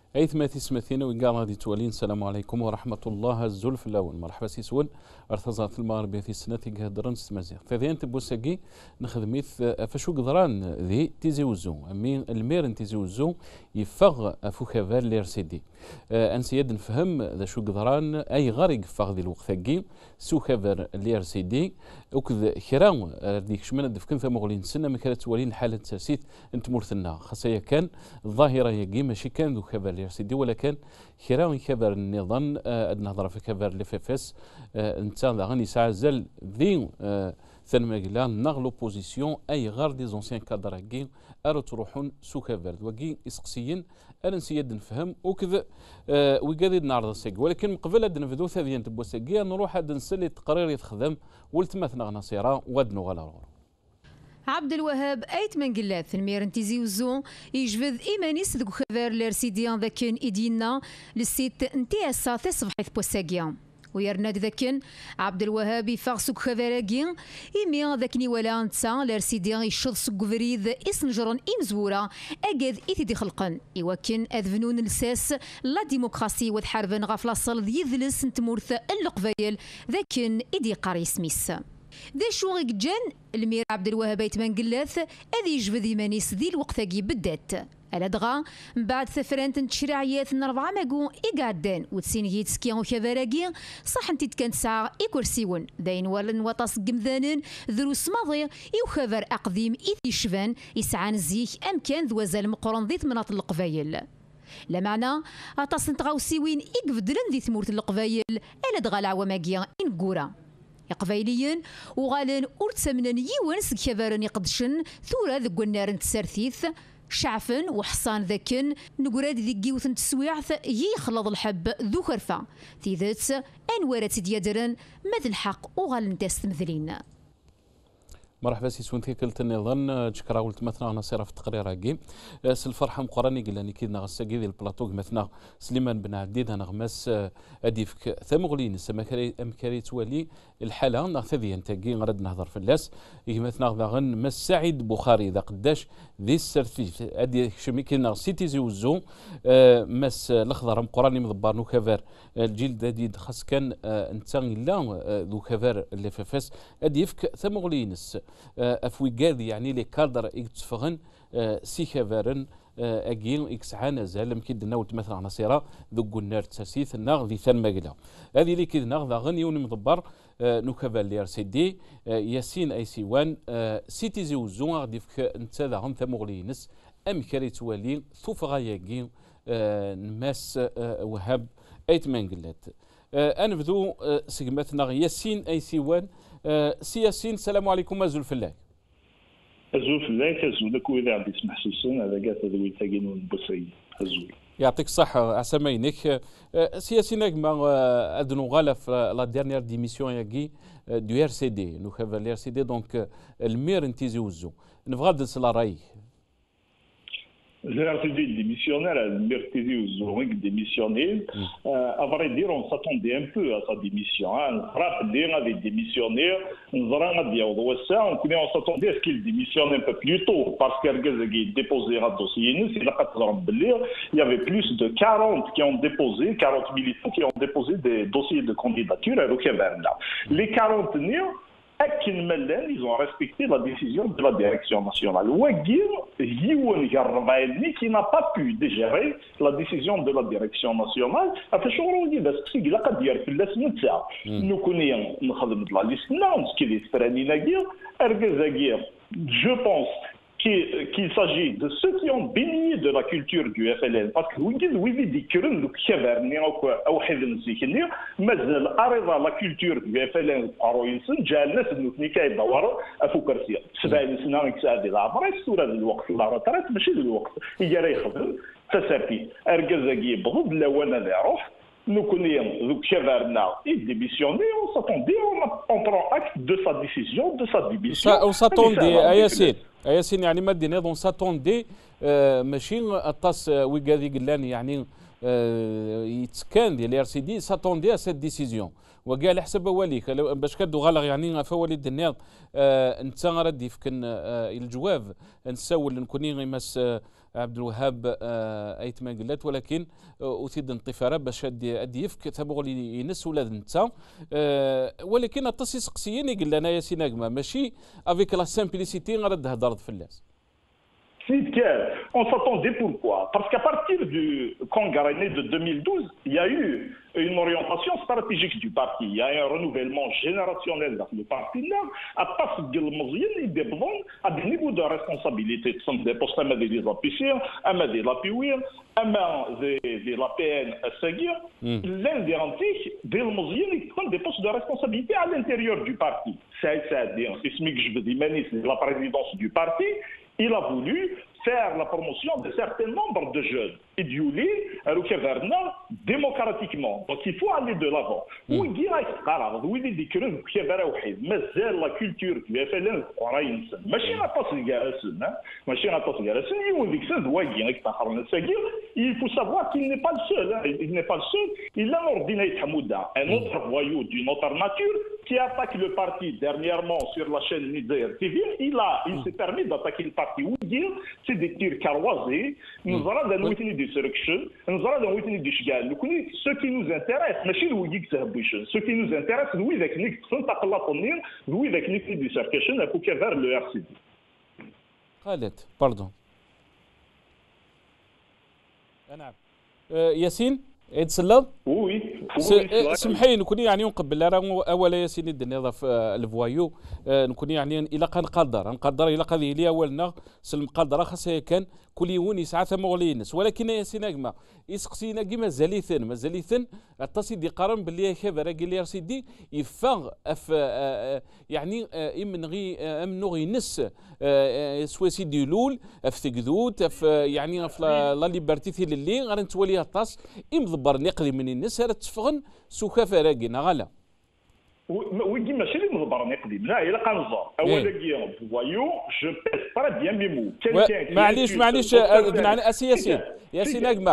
أيثماتي سمثينا وقال غادي تولين. السلام عليكم ورحمة الله الزلف الأول. مرحبا سيسول ارتزات المغربية في السنة تيقهدرن ستمازيغ تذين تبوساقي نخدميث فشو قدران ذي تيزي وزو أمين الميرن تيزي وزو يفغ فوكافال ليرسيدي أنسياد نفهم ذا شو قدران أي غارق فغ ذي الوقت سو كافر ليرسيدي وكذا خيران ديك شمنا دفكن ثمغلين سنة ما كانت تولين حالة تسيت انت مرثنا خاصة كان الظاهرة يقي ماشي كان ذو كافر سيدي ولا كان خيران كبر النظام النهضره في كبر لفافاس انت غني ساعه زل ذي ثنماقلا نغ لوبوزيسيون اي غار دي زونسيان كادراكي ارو تروحون سو كبر وكي اسقسيين انا نسيد نفهم وكذا وقاعد نعرض السيق ولكن قبل هاد نبدو ثانيا تبوساقي نروح هاد نسلي تقرير يتخدم ولتمثنا نصيره ودنو غلا عبد الوهاب ايت من قلات الميرن تيزي وزو يجبد ايمانيس ذو خبر لرسيديان ذاكن ايدينا للسيت انتي اساث صبحيث بوساقيا ويرناد ذاكن عبد الوهاب يفاغسوك خبراكين ايمي ذاكني ولا انتا لرسيديان يشض سوق فريد اسنجرن امزورا اكاد ايتي خلقن ايواكن اذفنون الساس لا ديمقراسي وتحاربن غافلا صل يذلس نتمورث اللقبايل ذاكن ايدي قاري سميس ذا شو جان المير عبد الوهاب يتمن قلاث اذي يجبد يمانيس ذي الوقت بدات على دغا من بعد ثفرانت تشريعيات نربعة ماكو إقعدان وتسينيت سكيان وكباراكي صح انتي كانت ساعة إكورسيون داين ولن وطاس قمذانن دروس ماضي يوخبر أقديم إيثي شفان يسعان زيك أمكان ذوازال مقرن ذي مناطق القبايل لا معنى أطاس نتغاوسيوين إقفدلن ذي ثمورة القبايل ألا دغا العواماكيا إنقورا قبايليين وغالن ورتسمنن يونس كبارن يقدشن ثورة ذو النار تسارثيث شعفن وحصان ذاكن نقراد ذي قيوث تسويعث يخلط الحب ذو خرفة في ذات أنوارة ديادرن مثل الحق وغالن تستمثلين. مرحبا سي سونتي كلت النظام تشكرا ولت مثنا نصير في التقرير هاكي الفرحه مقراني قلاني كي نغساكي ديال البلاطو مثنا سليمان بن عديد نغمس اديفك ثمغلين امكاري توالي الحاله نغثذي انتاكي غرد نهضر في اللاس مثنا غن مس سعيد بخاري اذا قداش ذي السرتيف ادي شمي كي نغسيتي زوزو مس الاخضر مقراني مضبار نو كافر الجلد دادي خاص كان انت لا ذو كافر اللي فاس اديفك ثمغلينس افويقاذ يعني لي كادر يتفغن سي كافرن اجيل اكسعانا زالم كيد ناوت مثلا نصيره ذو النار تساسيث الناغ ذي ثان ماقلا هذه اللي كيد ناغ غني مضبر نوكافال لي ار سي دي ياسين اي سي وان سيتي زوزو غادي فك انت ذا غن ثمغلينس ام كاري توالي ثوف غاياكي نماس وهاب ايت مانقلات انفذو سيغماتنا ياسين اي سي وان سي ياسين السلام عليكم ازول فلاك ازول فلاك ازولك واذا عندي يسمح سيسن هذا قاعد ذوي تاقين البصري ازول يعطيك الصحة عسامينك سي ياسين ما ادنو غالا في لا ديرنيير ديميسيون ياكي دو ار سي دي نو خافا لي ار سي دي دونك المير انتيزي وزو نبغى ندسلا رايك L'arrivée démissionnaire, Mertezi ou Zoring démissionné. À vrai dire, on s'attendait un peu à sa démission. Frappe avait démissionné. On s'attendait à ce qu'il démissionne un peu plus tôt parce qu'il déposera un dossier. Il y avait plus de 40 qui ont déposé, 40 militants qui ont déposé des dossiers de candidature à l'Okéberna. Les 40 ils ont respecté la décision de la direction nationale. Qui n'a pas pu digérer la décision de la direction nationale. Nous connaissons la liste, je pense qu'il s'agit de ceux qui ont baigné de la culture du FLN. Parce que vous dites, oui, mais la culture du FLN, nous connaissons le Kéverna, il démissionné, on s'attendait, on prend acte de sa décision, de sa démission. On s'attendait, Ayassine يعني ما دينا on s'attendait ماشي الطاس ويقاذي قلاني يعني يتكان ديال ار سي دي ساتوندي ا سيت ديسيزيون وكاع على حسب واليك باش كدو غالغ يعني فوالد النياض انت غادي يفكن الجواب نسول نكوني غيماس عبد الوهاب ايت ما قلت ولكن اثيد انطفاره باش ادي يفك تبغوا لي ينس ولاد انت ولكن التصي سقسيين قال لنا يا سيناغما ماشي افيك لا سامبليسيتي غاد هضر فلاس. On s'attendait pourquoi? Parce qu'à partir du congrès de 2012, il y a eu une orientation stratégique du parti. Il y a eu un renouvellement générationnel dans le parti. À partir de l'Mozien, il dépend à des niveaux de responsabilité. Ce sont des postes à des appuyer, à des appuyer, à des l'APN à seguir. L'un des antiques, des Mozien, ils prennent des postes de responsabilité à l'intérieur du parti. C'est-à-dire, c'est la présidence du parti. Il a voulu faire la promotion de certains membres de jeunes et d'Yuli, démocratiquement. Donc il faut aller de l'avant. Où il dit la culture du FLN, il faut savoir qu'il n'est pas le seul. Il n'est pas le seul. Il a ordonné Hamouda, un autre voyou d'une autre nature, qui attaque le parti dernièrement sur la chaîne Nizer TV. Il s'est permis d'attaquer le parti Oudir. C'est des tirs carroisés. Nous allons dans le des sélections. Nous allons dans le des chigal. Ce qui nous intéresse, ce qui nous intéresse, nous avec Nick, nous avec Nick du Circation, pour qu'il vers le RCD. Khaled, pardon. ياسين يتسلط وي سمحي نكون يعني نقبل راه اولا ياسين الدنيا في الفوايو نكون يعني الى نقدر الى هذه لي اولنا سلم قدره خاصها كان كل يوم يسعى ثم غلينس ولكن ياسين اكما يسقسينا كي مازاليثن اتصي دي قرن باللي خبر قال لي سيدي يفاغ اف يعني امنو غينس سواسي دي لول اف ثقذوت اف يعني اف لا ليبرتي اللي غنتولي الطاس مضبر نقضي من الناس راه تفغن سوكا فراقنا غلا ويجي ماشي اللي مضبر نقضي لا الا كنزور اولا كي فوايو جو بيس تري بيان مي مو معليش ياسين اجمع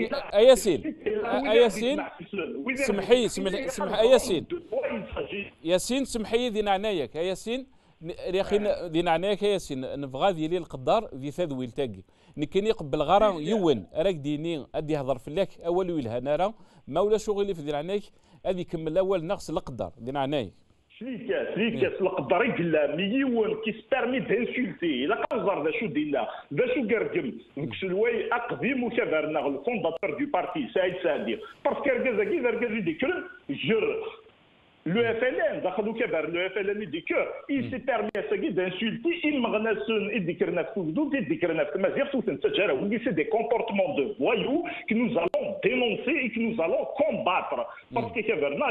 ياسين سمحي ذي نعنايك ياسين يا اخي ذي نعنايك ياسين نبغى ذي القدار ذي ثذوي تاقي نكني قبل غرا يون راك ديني ادي يهضر فلاك اول ويلها نارا ما ولا شغلي في ذي نعنايك هذه كمل الاول نقص القدر ذي نعنايك سليكاس القدر يقلا مليون كي سبيرمي دانسولتي الا كنزر ذا شو دينا ذا شو كرقم ذاك الشلوي اقدم وكبرنا الفونداتور دو بارتي سعيد سعدي باسكو كركازاكي ذا ديكرن جر Le FLN, le FLN dit que il s'est permis à ce d'insulter, c'est des comportements de voyous que nous allons dénoncer et que nous allons combattre. Parce que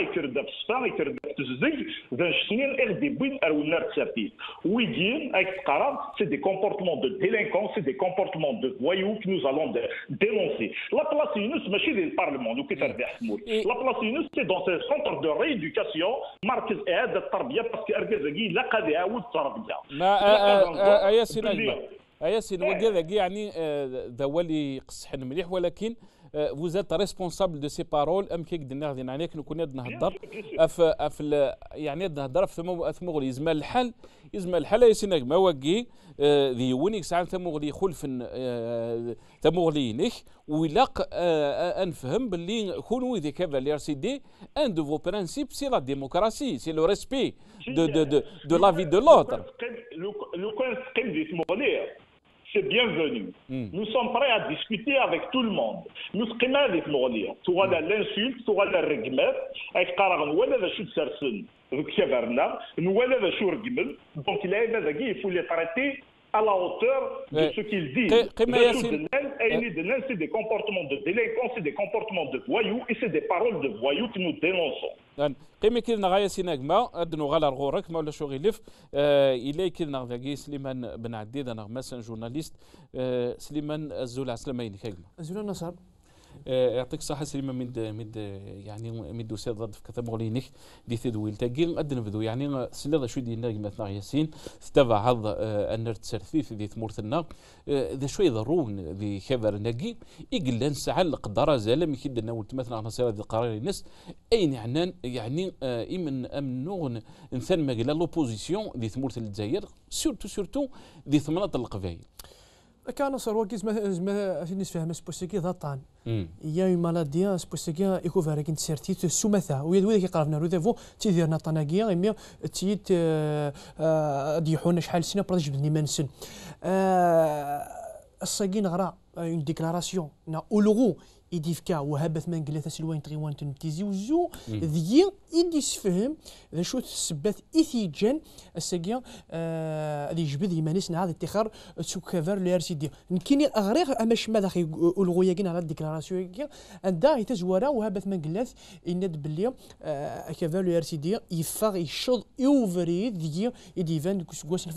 c'est des comportements de délinquants, c'est des comportements de voyous que nous allons dénoncer. La place Yunus, c'est le Parlement, la place Yunus, c'est dans ce centre de rééducation. مركز اعاده التربيه باسكو اركازاكي لا قادر يعاود التربيه ما ياسين وكذا يعني ذا هو اللي يقصحن مليح ولكن vous êtes responsable de ces paroles ام كي قلنا غادي عليك نكون نهضر يعني نهضر في ثمغلي يزمل الحال ياسين ما واكي ذي ونيك ساعه ثمغلي خلف ثمغلينك ويلاق نفهم باللي كونوا ذي كذا لي ار سي دي ان دو فو برانسيب سي لا ديموكراسي سي لو ريسبي دو لا في دو لوتر لو كان تقيم ذي ثمغلي c'est bienvenu. Nous sommes prêts à discuter avec tout le monde. Nous sommes prêts à discuter. Tu vois l'insulte, tu vois la régmette, avec Karagan, ou la chute Sersen, nous voilà la chute Rigmel. Donc il faut les traiter à la hauteur de ce qu'ils disent. C'est des comportements de délinquants, c'est des comportements de voyous et c'est des paroles de voyous que nous dénonçons. قيمة كذا غاية سيناغما أدنو غالا رغورك ما ولا شو غيلف إلي كذا نغذاكي سليمان بن عديد أنا مثلا جورناليست سليمان الزول عسلامين كيما الزول النصر يعطيك الصحة سليمة مد يعني مد وسيد ضد في كتاب مغلينك دي تدويل تاقي أدن بدو يعني سلا شو دينا مثلا ياسين تتابع هذا أن تسرثيث ذي ثمورتنا ذا شوي ضرون ذي خبر ناقي يقل نسعى القدرة زالم يكد نقول مثلا أنا سير ذي قرار الناس أين يعني إمن أمنون إنسان ما قال لوبوزيسيون ذي ثمورت الجزائر سورتو ذي ثمانية القبائل كان صار وقت ما الناس فاهمه سبوسيكي ذا طعن يا مالاديا سبوسيكي يكون فارق انت سيرتي سومثا ويا كيقربنا روديفو تيديرنا طناقيا مي تيت ديحونا شحال سنه برج بني منسن الصاقين غرا اون ديكلاراسيون نا اولغو يديفكا وهابت من قلت سلوين تغيوان تنتيزي وزو ذي يديس فهم ذا شو تسبت إثيجان الساقيا ذي جبد يمانيسنا هذا التخار سوكافر لي ار سي دي نكيني اغريغ اماش ماذا خي الغوياكين على الديكلاراسيون عندها يتزورا وهابت من قلت يند باللي كافر لي ار سي دي يفاغ يشض يوفري ذي يديفان كوس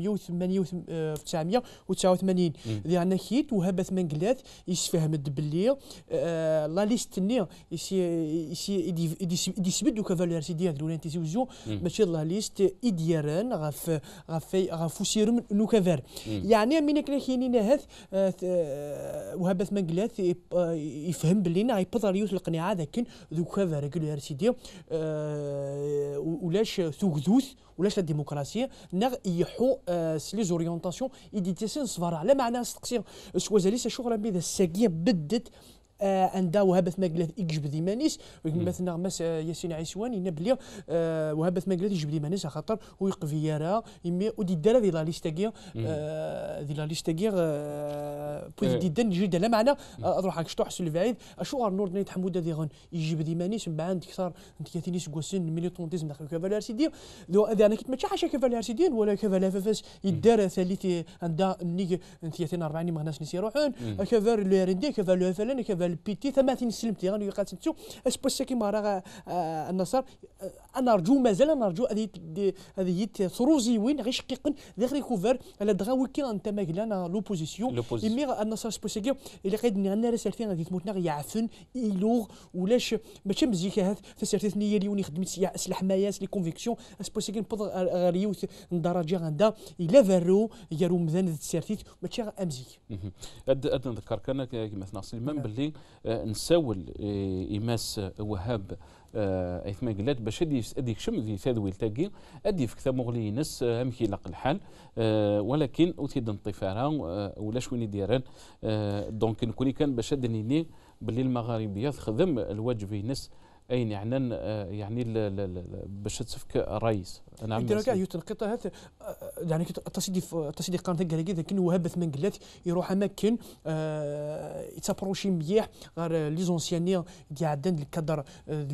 1989 ذي عندنا كيت وهابت من قلت يسفهم باللي لا ليست ني يديسبد كافالير سي ديال دولان تيزوزو ماشي لا ليست اديران غاف سيرم نو كافار يعني من كاينين هذا وهبت منقلات يفهم باللي غيبضر يوث القناعه ذاك ذو كافار كافالير سي دي ولاش ثوثوث ولاش الديمقراطيه نغ يحو سلي زوريونطاسيون ايديتيسن صفار على معنى استقصير سوازاليس شغل بيذا الساقيه بدت عندها وهبت مقلات يجبد يمانيس مثلا مس ياسين عيسوان ينبلي وهبت مقلات يجبد يمانيس خاطر ويقف يرى يمي ودي دار ذي لا ليستاكيا ذي لا ليستاكيا بوز جدا جدا لا معنى اروح هاك شطوح سل بعيد اشو نور نيت حموده ذي غن يجبد يمانيس من بعد كثار انت كاتينيس كوسين ميليتونتيزم داخل كافالير سيدي انا كنت ماشي حاجه كافالير سيدي ولا كافالير فاس يدار ثالث عندها نيك 40 مغناس نسي يروحون كافالير لو رندي كافالير فلان كافالير البيتي 30 سلمتي غادي يقاتلوا اسبوس كيما راه النصر انا نرجو مازال نرجو هذه ثروزي وين غير شقيقن ذاك ريكوفر على دغاوي كي انت ما قلنا لوبوزيسيون يمي النصر سبوسيكي اللي قيدني انا رسالتين غادي تموتنا يعفن يلوغ ولاش ماشي مزيكا هذا تسرتت نيه اللي وني خدمت سلاح مياس لي كونفيكسيون سبوسيكي نبض غريوت الدرجه غندا الا فارو يارو مذان تسرتيت ماشي امزيك اد نذكر كان كما سليمان باللي نساول إماس وهاب ايثما قلات باش اديك شم ذي ثاذوي التاقي ادي في كتاب مغلي نس امكي لق الحال ولكن اوتيد انطفارا ولاش وين يديران دونك نكوني كان باش ادنيني باللي المغاربيه تخدم الواجب ينس اين يعني باش تسفك الرئيس انا عم كاع يتنقط هذا يعني تصدي قرن ثقه لكن وهبت من قلات يروح اماكن يتابروشي مليح غير لي زونسياني ديال عدن الكادر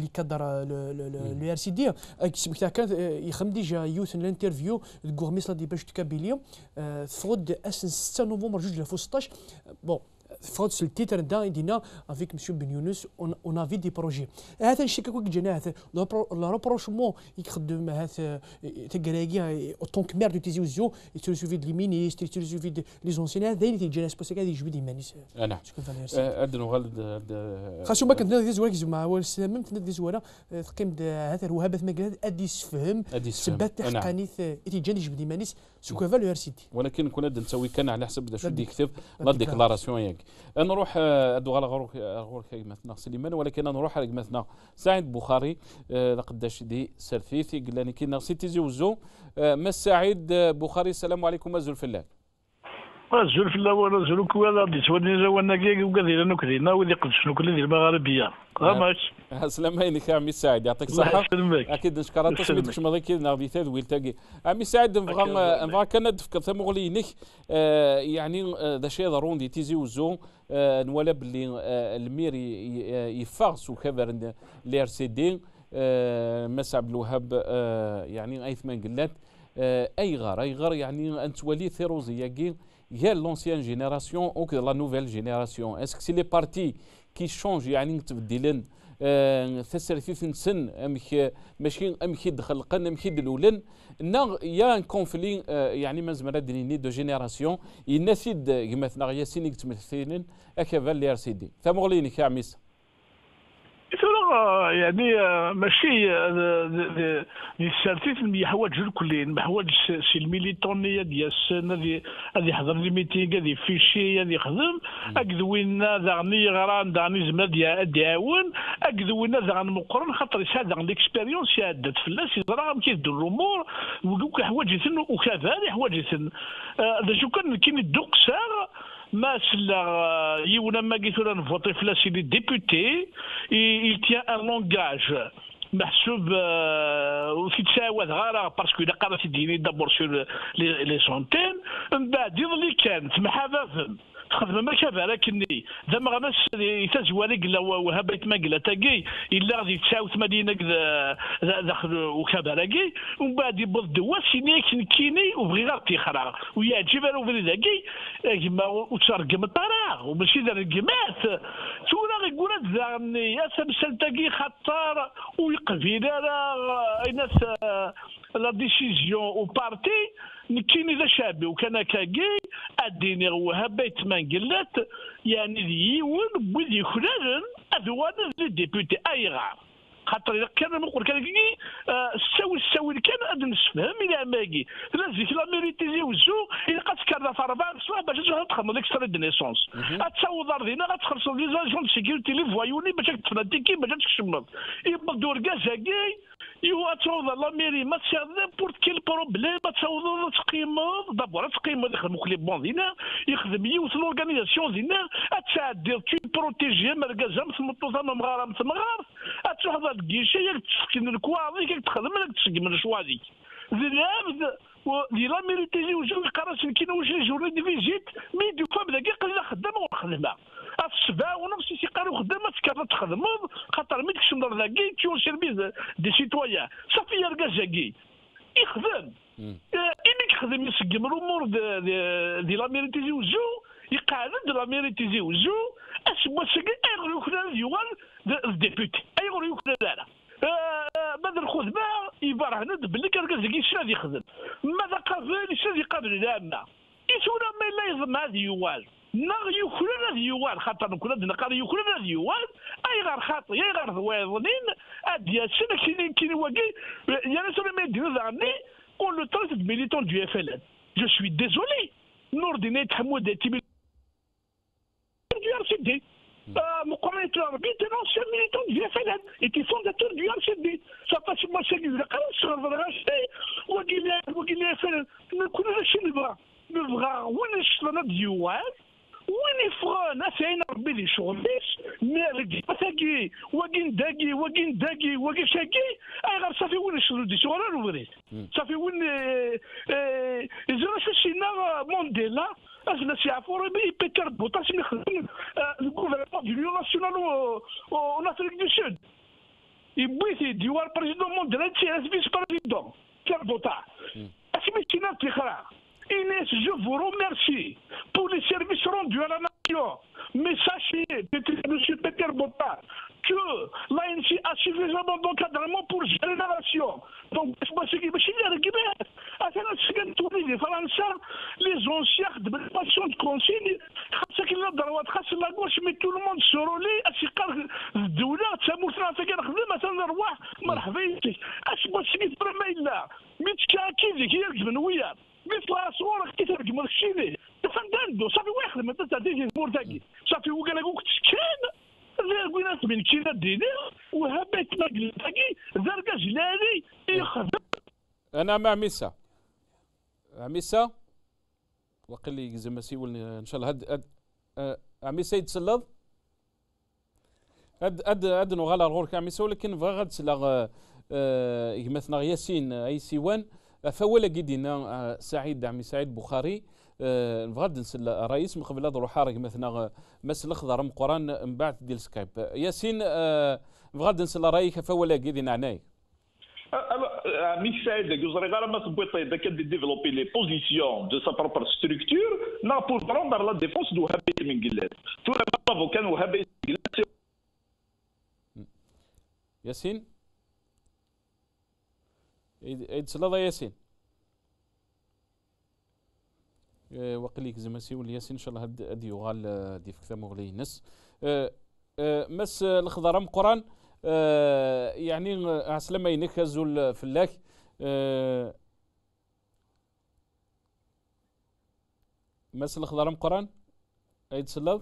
لو ار سي دي كان يخدم ديجا يوث الانترفيو الكورميس دي باش تكابيلي فود اس 6 نوفمبر 2016 بون فوت سو التيتر دا دينا افيك مسيو بن يونس اون افي دي بروجي هذا الشيء كوك جينا هذا لو روبروشمون يخدم هذا تكراكي اوتونك مير دو تيزي وزو يتسوفي دي مينيستر يتسوفي دي لي زونسيون هذا اللي تيجي سبوسيك هذا يجبد يمانيس نعم ادن وغالد خاصو ما كنت ندير زوار مع اول السلام ندير زوار تقيم هذا الوهابه مقال ادي يسفهم سبات حقانيت تيجي يجبد يمانيس سوكو فالور سيتي ولكن كنا نسوي كان على حسب شو يكتب لا ديكلاراسيون ياك نروح ادو غير مثلا سليمان ولكن نروح مثلا سعيد بخاري لقداش دي سرثيثي قال لي كي نغسي تيزي وزو ما سعيد بخاري السلام عليكم ازول فلان الزول في الاول الزول كوالا دي توني زوانا كي وكذا نكذينا ودي قدش نكل دي المغاربيه ماشي السلام عليك يا عمي سعيد يعطيك الصحه اكيد نشكر تصميتك ماضي كي نغدي ثاد ويلتاقي عمي سعيد نبغى كان نفكر ثم غولينك يعني ذا شيء ضروري دي تيزي وزو نولا باللي المير يفاغس وكذا لي ار سي دي مسا عبد الوهاب يعني ايثمان قلات اي غار يعني انت ولي ثيروزي ياكي il y a l'ancienne génération ou que la nouvelle génération. Est-ce que c'est les partis qui changent يعني تبدلن تسرثيث سن ماشي امشي دخل قن امشي دلولن يا ان كونفلي يعني مازال دني دو جينيراسيون ينسيد مثلا ياسين يتمثلين اكافا اللي ارسيدي ثمغليني كعميس يعني ماشي السارتيت يحواج الكلين ما حواج سي الميليتونيه ديال السن هذه يحضر لي ميتينغ هذه فيشي هذه يخدم اكذوينا داغني غران داغني زعما ديعاون اكذوينا داغن مقرن خاطر يسا داغن ليكسبيريونس يعدت فلاس يزرع كيدير الامور وكوك حواج يثن وكذا حواج يثن هذا شو كان الدقسار ما سلا يونا ما قلت له نفوتي في لاسي دي ديبوتي il tient un langage محسوب وفي تساوات غارة باسكو إذا قرأت الديني دابور سور لي سونتين من بعد يظلي كانت محافظ تخدم ما كذا لكني ذا ما غناش يتزوالي قلا وهبيت ما قلا تاقي الا غادي تساوت مدينه داخل وكذا لاقي ومن بعد يبض دوا سيني كيني وبغي غير تيخرا ويعجب انا وبري لاقي كيما وترقم الطراغ وماشي دار القمات تورا يقول ذاني يا سمسل تاقي خطار ويقفي ناس لا ديسيزيون او بارتي كاين اذا شابي وكان كاكي اديني وهبيت ما قلت يعني يون بوذي خلال اذوان لي ديبوتي ايغا خاطر اذا كان نقول كان ساوي كان اد نسفهم الى ماكي لازم لا ميريتيزي وزو الا قد كان فاربع صباح باش تخدم ليكستري دو نيسونس تصاوض ارضينا غتخلصوا لي زاجون سيكيورتي لي فوايوني باش تفناديكي باش تكشمض يبقى دور كازاكي يو تصاوض لا ميري ما تساعد نيمبورت كيل بروبليم تصاوض تقيمض دابور تقيمض يخدموا لي بون دينا يخدم يوث لورغانيزاسيون دينا تساعد دير تي بروتيجي مركزه مثمطوطه مغاره مثمغار تحضر الكيشه ياك تسكن الكواضي ياك تخدم ياك تسقي من الشوادي ذلك دي لا ميريتيزي وجو قراش كاين واش جورني دي فيزيت مي دو فوا بدا قلنا خدامه وخدمه السبعه ونفس الشيء قالوا خدامه تكرر تخدم خاطر ملي تكشم لاكي تيون سيرفيس دي سيتويان صافي يرقى زاكي يخدم إني يخدم يسقم الامور دي لا ميريتيزي وجو يقعد لا ميريتيزي وجو اسمو ساكي ايغلو كنا ديوال الديبوتي ايغلو يكون لا بدر الخدمه يبرهن باللي كان كازكي شنو يخدم ماذا قابل شنو يقابل العامه يسونا ما لا يضم هذه يوال نغ يكون هذه يوال خاطر نكون عندنا قال يكون هذه يوال اي غير خاطر اي غير ضويضنين اديا سنه كاين واقي يعني سونا ما يديروا ذاني اون لو تريت ميليتون دو اف ال جو سوي ديزولي نور دينيت حمود تيبي دو ار سي دي مقارنة العربية c'est un ancien militant du FLN et qui est fondateur du RCD. Ça passe moi c'est lui. La carence sur le rachet. وقيل FLN. نكون راشي نبغى وين شلنا ديوان وين يفغان اسين ربي لي شغليش مالك تاكي وين داكي وين شاكي اي غير صافي وين شلو دي شغل نوري صافي وين اذا شو سينا مونديلا اجل سيعفور بيتر بوطاس اللي خدم الغوفرنمون دو ليون ناسيونال او افريك دو سود يبغي ديوار بريزيدون مونديال تي فيس بريزيدون كير بوطا اسمي سينا تيخرا Inès, je vous remercie pour les services rendus à la nation. Mais sachez, M. Peter Botta, que l'ANC a suffisamment d'encadrement pour gérer la nation. Donc, c'est les anciens de passion de consigne, la gauche, mais tout le monde se relaie à ce cas de là, ça m'a fait مثلا نروح مرحبا يك اسمع سيت برميلا متكاكي هي من ويا بيطلع صورك كترجم الشيء تفندندو صافي واحد ما تديجي مورتاكي صافي وقال لك كان الناس من كينا ديني وهبيت مقلتاكي زرقا جلالي يخدم انا مع ميسا وقال لي زعما سيول ان شاء الله هاد عميسا يتسلط هاد نغالا الغور كعميسا ولكن بغا غتسلا مثلا ياسين اي سيوان فولا قيدينا سعيد عمي سعيد بخاري نبغى نسال الرئيس من قبل هذا الحارق مثلا مسل اخضر مقران من بعد ديال سكايب ياسين نبغى نسال رايك فولا قيدينا عناي Mick Saïd, vous avez de développer les positions de sa propre structure, pour prendre la défense de Wahhabite Mengilad. Tout le monde كان Wahhabite Mengilad. ياسين عيد سلاطة ياسين وقليك زماسي واللي ياسين ان شاء الله هدي يغال دي فكثا مغلي نس مس الخضر قران يعني عسلما ينكزوا الفلاك مس الخضر قران عيد سلاط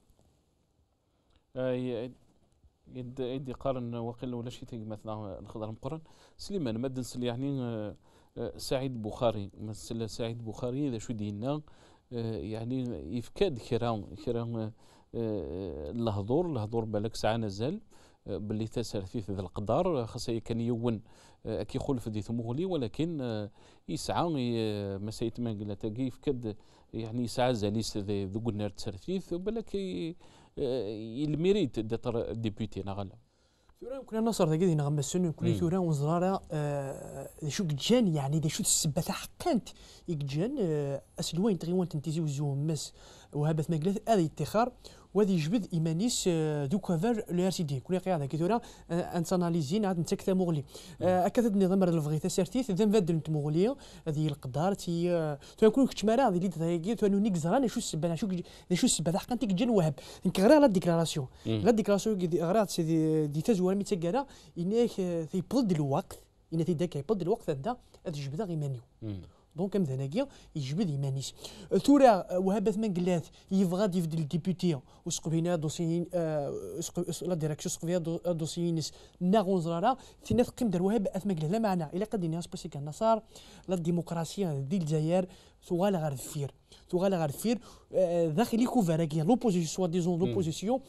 يدي قارن وقيل ولا شي مثلا الخضر مقرن سليمان مدنسل يعني سعيد بخاري مثل سعيد بخاري اذا شو دينا يعني يفكاد كرا الهضور بالك ساعه نزل باللي تسال في ذا القدر خاصه كان يون كي خلف دي ثمغلي ولكن يسعى مسايت ما قلت يفكاد يعني يسعى زاليس ذو قلنا تسرثيث بالك الميريت دتر ديبيوتي نغلا ثورا كنا نصر ذاك نغم السن كل ثورا وزرارة شو جان يعني شو السبة حقنت يجان اسلوين تغيوان تنتيزي وزوم مس وهابث مجلس هذا اتخار وهذا يجبد ايمانيس دو كافر لو ار سي دي كل قاعده كثورا انساناليزين عاد نتكثر مغلي اكثر نظام الفغي تسرتيث ذن بدل انت مغليه هذه القدار تي تكون كتمارا هذه اللي تهيجي تو نيك زران شو السبه شو السبه حقنت جن وهب انك غير لا ديكلاراسيون غير دي تزوار ميتسكرا انك في بود الوقت ان في داك بود الوقت هذا تجبد غيمانيو دونك مثلا يجبد يمانيس ثورا وهابث من قلات يبغى يفدل الديبوتي وسقوا هنا دوسيين لا ديريكسيون سقوا فيها دوسيينس ناغون زرارا ثنا تقيم دار وهاب اث مقله لا معنى الا قد الناس بس كان نصار لا ديمقراطيه ديال الجزائر ثوال غير الفير داخلي كوفراكي لوبوزيسيون سوا ديزون لوبوزيسيون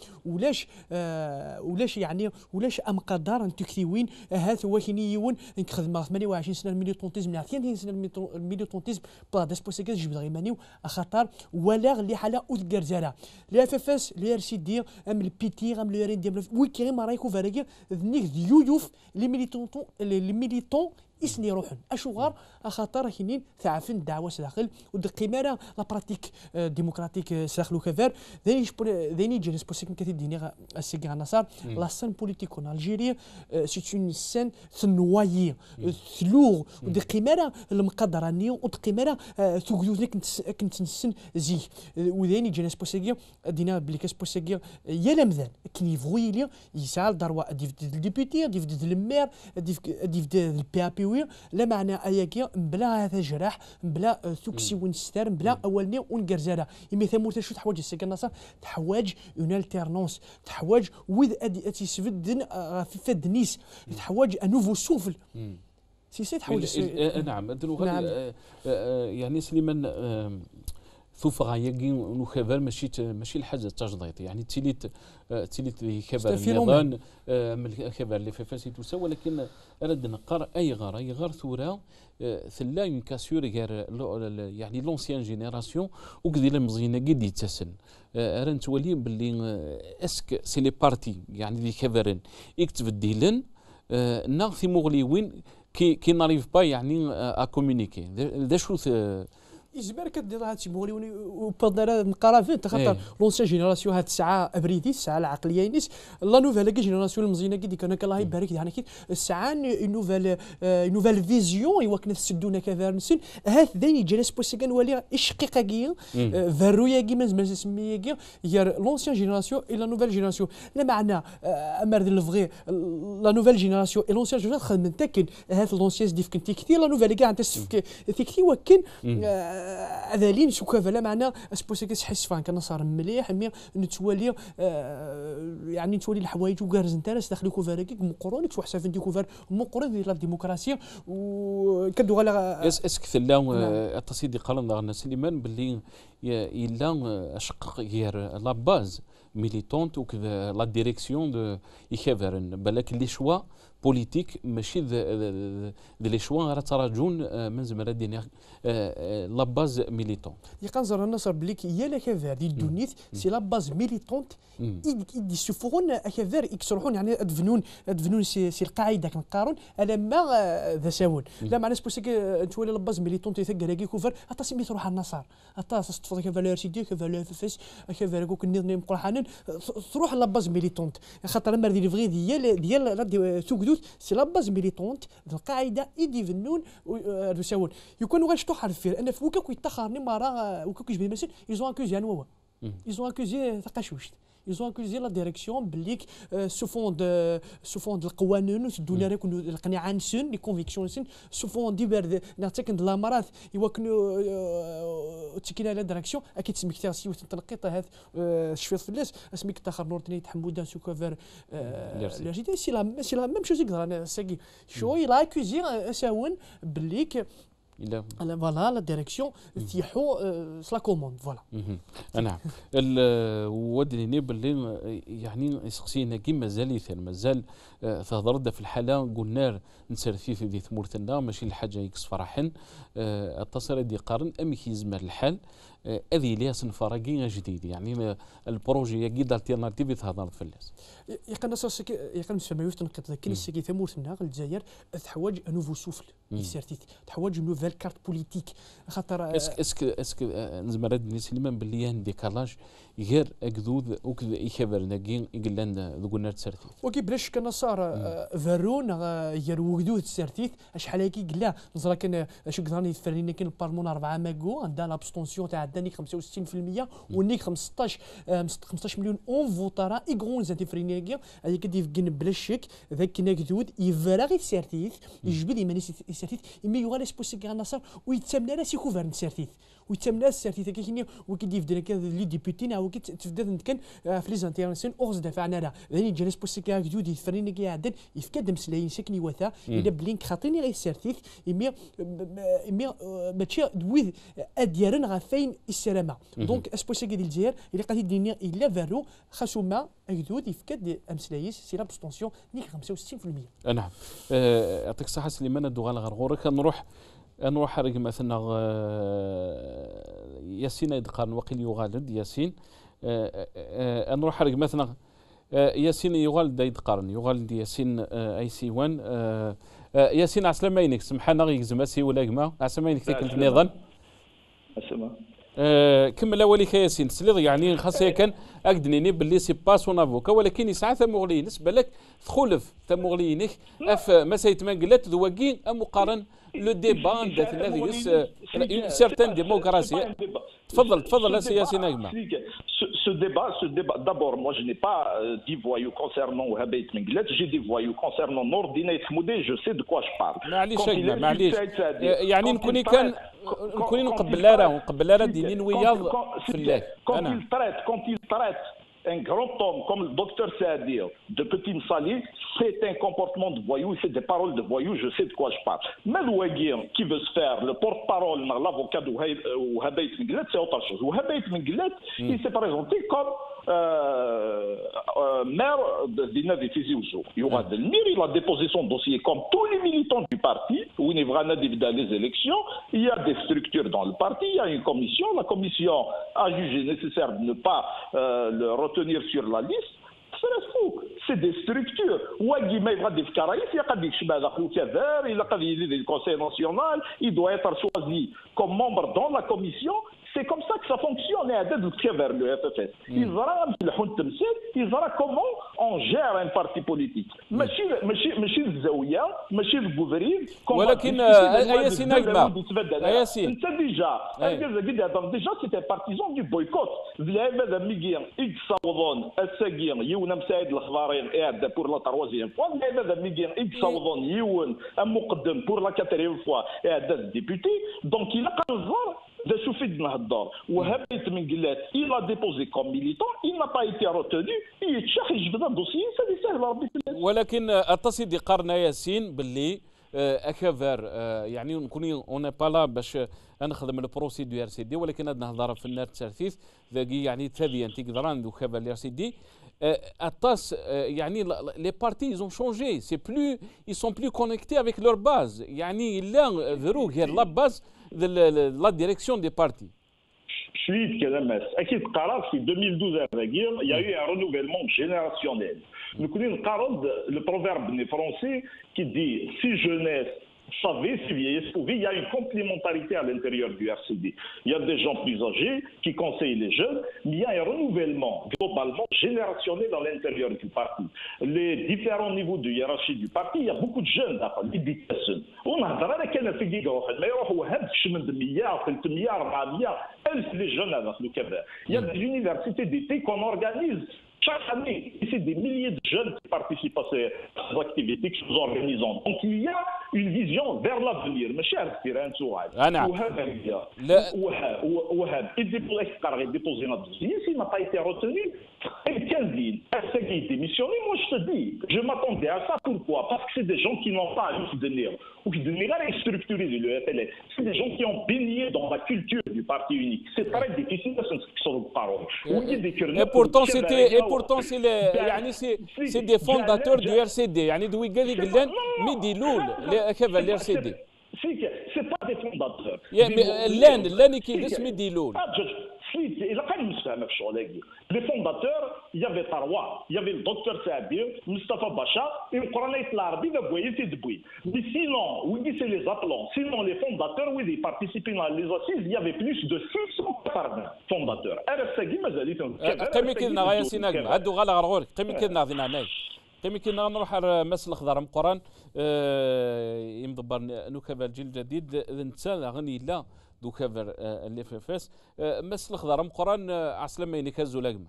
ولاش يعني ولاش ام قدر انت كثيوين هات هو كينيون نخدم 28 سنه الميليتونتيزم 30 سنه الميليتونتيزم با داس بوسيكاز جبد غيمانيو خاطر ولا اللي حاله او الكرزاله لا فاس لي ار سي دي ام البيتي ام لي رين ديال وي كريم راي كوفراكي ذنيك ديوف لي ميليتون اسني روحن اشوغار خاطر كاينين ثعفن الدعوه داخل ودقي مالا لا براتيك ديمقراطيك ساخلو كفار ذيني جلس بوسيك كثير ديني السيغ النصار لا سين بوليتيك اون الجيري سي اون سين ثنوايي ثلوغ ودقي مالا المقدراني ودقي مالا توغدوزني كنت نسن زي وذيني جلس بوسيك دينا بليكاس بوسيك يا لمذان كني فويلي يسال دروا ديف ديبيوتي ديف المير ديف البي بي لا معنى اياكي بلا هذا جراح بلا ثوكسي ونستر بلا اولني ونقرزاله يمي ثمورت شو تحواج السكن نصر تحواج اون التيرنونس تحواج وذ ادي سفدن في فدنيس تحواج انوفو سوفل سي تحواج نعم يعني سليمان ثوف غايقين ونخبر ماشي الحاجه تجضيط يعني تيليت خبر النظام من الخبر اللي في فاسي توسا ولكن ارد نقرا اي غار ثوره ثلا اون كاسيور يعني لونسيان جينيراسيون وكذا مزينه قد يتسن ارن تولي باللي اسك سي لي بارتي يعني اللي خبرن يكتب الديلن ناغثي مغليوين كي ناريف با يعني ا كومونيكي ذا شو يجبر كدير هاد الشيء مولي وبادر نقرا فيه خاطر لونسيان جينيراسيون هاد الساعه ابريدي الساعه العقليه نيس لا نوفيل جينيراسيون المزينه كي كان الله يبارك يعني كي الساعه نوفيل فيزيون ايوا كنا تسدونا كذا نسن هاد ذين جلس بوسكان ولي اشقيقاكيا فارويا كي ما سميا هي لونسيان جينيراسيون اي لا نوفيل جينيراسيون لا معنى امر الفغي لا نوفيل جينيراسيون اي لونسيان جينيراسيون خدمت تاكن هاد لونسيان ديف كنتي كثير لا نوفيل كاع انت كثير وكن اذالين شو كفلا معنا اسبوسيك تحس فان كان صار مليح مي نتولي يعني نتولي الحوايج وكارز انت داخل كوفارك مقرونك شو حساب عندي كوفار مقرون ديال الديمقراطيه وكدو غلا اسك ثلا تصيدي قالنا سليمان باللي الا اشقق غير لا باز ميليتونت وكذا لا ديريكسيون دو يخافرن بالك لي شوا بوليتيك ماشي لي شوا راه تراجون من زمرا دينا لا باز ميليتون يقنزر النصر بليك يا لا كافير دي دونيت سي لا باز ميليتونت يدي سفون كافير يكسرحون يعني ادفنون سي القاعده كنقارون الا ما ذا ساون لا معناها سبوسيك تولي لا باز ميليتونت يثقل هكي كوفر اتا سمي تروح على النصر اتا تفضل كافير ار سي دي كافير فيس كافير كوك النظام قرحانن تروح لا باز ميليتونت خاطر ما دي فغي ديال سوكدوت سي لا باز ميليتونت القاعده يدي فنون يساون يكون واش تحرف فيه انا فوكاك يتخرني مره وكاك يجبد مثلا يزون اكوزي عن هو يزون اكوزي ثقاشوشت يزون اكوزي لا ديريكسيون بليك سوفوند القوانين وتدونا يكونوا القناعه نسن لي كونفيكسيون نسن سوفوند ديبر نعتقد الامارات يوكنوا تكينا لا ديريكسيون اكيد سميك تاسي وتنقيط هذا شفيط فلاس اسميك تاخر نورتني تحمودا سوكافير لارجيتي سي لا ميم شوز يقدر انا ساكي شوي لا اكوزي اساون بليك فوالا لا ديريكسيون تيحو سلا كوموند فوالا. نعم ودني باللي يعني يسقسينا كي مازال يثير مازال تهضر في الحاله قلنا نسرفي في ذي ثمورتنا ماشي الحاجه يكس فرحا التصريح دي قارن ام كيزمر الحال هذه ليها سنفراكي جديد يعني البروجي كي التيرناتيف تهضر في الناس يقنا صاصك يقنا سما يفتنقط كاين السكي ثمورتنا الجزائر تحوج نوفو سوفل يسيرتيت تحوج نوفيل كارت بوليتيك خاطر اسك نزمر هاد سليمان باللي عندي كالاج غير اكذوذ وكذا يخبرنا كي يقلنا ذوقنا تسرتيت وكي بلاش كان صار فارون غير وكذوذ تسرتيت شحال هكي قلا نزرا كان شو قدراني فرينا كاين البارلمون 4 ماكو عندها لابستونسيون تاع دانيك 65% ونيك 15 مليون اون فوتارا ايغرون زانتي فرينيكيا هذيك كديف كن بلا شك ذاك كناكذود يفراغي تسرتيت يجبد يماني تسرتيت يمي يوغالي سبوسي كان نصر ويتسمى راسي كوفرن تسرتيت ويتسمى السرتيت كيكني وكيديف ديك لي ديبوتينا وكي تبدا كان في لي زانتيرنسيون اورز دافعنا راه ذاني جالس بوسي كان جدود فريني كي عدن يفكد مسلاين سكني وثا الا بلينك خاطيني غير السرتيت يمي ماشي دويذ اديرن غا فين السلامه دونك اسبوسي ديال الجزائر الا قاتي ديني الا فارو خاصوما جدود يفكد امسلايس سي لابستونسيون نيك 65%. نعم يعطيك الصحه سليمان الدوغال غرغورك نروح حرق مثلا ياسين يدقارن وقيل يغالد ياسين نروح حرق مثلا ياسين يغالد يغالد ياسين اي سي 1 ياسين عسلامة ينك سمحنا غيكزم اسي ولا كما عسلامة ينك تكلت نظام اسمع كمل اوليك ياسين سليض يعني خاصه كان اكدنيني باللي سي باسون افوكا ولكن يسعى ثمغلي نسبه لك تخولف ثمغلينك اف مسايت ما قلت ذواكين مقارن لو ديبا الذي سيرتان ديموكراسي تفضل ياسين اجمع. Ce débat, d'abord, moi je n'ai pas dit voyous concernant Wahhabite Menglet, j'ai dit voyous concernant Nordine et Tmoudé, je sais de quoi je parle. معليش يعني نكوني نقبل راه دينين وياض في الله. Quand il traite un grand homme comme le docteur Saadir de Petit Msali, c'est un comportement de voyou, c'est des paroles de voyou, je sais de quoi je parle. Mais Louaguir, qui veut se faire le porte-parole, l'avocat de Wahhabite Menglet, c'est autre chose. Wahhabite Menglet, il s'est présenté comme maire de Nadi Tizi Ouzou. Yourad Elmir, il a déposé son dossier comme tous les militants du parti, où il y a les élections, il y a des structures dans le parti, il y a une commission, la commission a jugé nécessaire de ne pas le retenir sur la liste. C'est des structures. Il a Conseil national, il doit être choisi comme membre dans la commission. C'est comme ça que ça fonctionne. Vers le FFS. Il verra comment on gère un parti politique. ماشي الزاويه ماشي الجوفرين ولكن ياسين اجمع ياسين انت ديجا سيتي بارتيزون دو بويكوت هذا ميغيان اكس صوضون الساقين يونا مساعد الاخبارين قاعد بور لا تروازيام فوا هذا ميغيان اكس صوضون يون مقدم بور لا كاتريام فوا قاعد الديبوتي دونك الى قنزر de souffler de Nahdar. Wahhabite Menglet, il a déposé comme militant, il n'a pas été retenu, il cherche un dossier, ça dit ça. ولكن التصدي قرنا ياسين باللي اكافر يعني نكون اون با لا باش نخدم البروسي دو ار سي دي، ولكن هاد نهضر في النار الترثيث ذاكي يعني تابيا تيقدران دو كافر الار سي دي الطاس يعني لي بارتي ils ont changé, c'est plus ils sont plus connectés avec leur base يعني لا ذرو غير لا باز لا ديريكسيون دي بارتي. شوية كلام أكيد قرار في 2012 il y a eu un renouvellement générationnel. Nous connaissons le proverbe français qui dit si jeunesse savait, si vieillesse pouvait, il y a une complémentarité à l'intérieur du RCD. Il y a des gens plus âgés qui conseillent les jeunes, mais il y a un renouvellement globalement générationnel à l'intérieur du parti. Les différents niveaux de hiérarchie du parti, il y a beaucoup de jeunes on a les jeunes avec le Québec. Il y a des universités d'été qu'on organise chaque année. Et c'est des milliers de jeunes qui participent à ces activités que nous organisons. Donc il y a une vision vers l'avenir. Mais cher Kiran Souad, déposer notre dossier. S'il n'a pas été retenu, quelle ville est-ce qui est démissionné? Moi je te dis, je m'attendais à ça. Pourquoi? Parce que c'est des gens qui n'ont pas à nous donner. Ou qui donnent structuré le FLN. C'est des gens qui ont baigné dans la culture du parti unique. C'est très difficile de se parler. Et pourtant pourtant c'est des fondateurs du RCD يعني دوي قال لي قلان ميدي لول كيف الRCD c'est pas des fondateurs لان كيدس ميدي لول les fondateurs, il y avait Tarwa, il y avait le docteur Saabir, Mustafa Bacha et le Coran Larbi de Boye Tidboui. Mais sinon, oui, c'est les appelants. Sinon, les fondateurs, oui, ils participaient dans les assises, il y avait plus de 600 fondateurs. قيمي كنا غايا سيناك هادو غالا غرغور قيمي كنا غادي نعناي قيمي كنا غنروح مس الخضر مقران يمضبر نكبر الجيل الجديد انسان غني لا دو كافر اللي في فاس مس الخضر مقران عسلامة ينك الزولاقمة